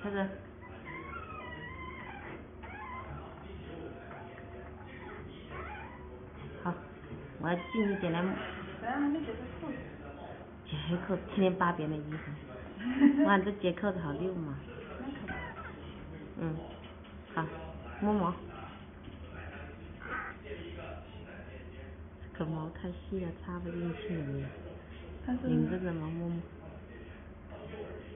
开始。好，我要近一点来。 还没解扣子。 解扣子，天天扒别人的衣服。哇，你这解扣子好溜嘛。好，摸摸。这个毛太细了，插不进去了。你这怎么摸摸？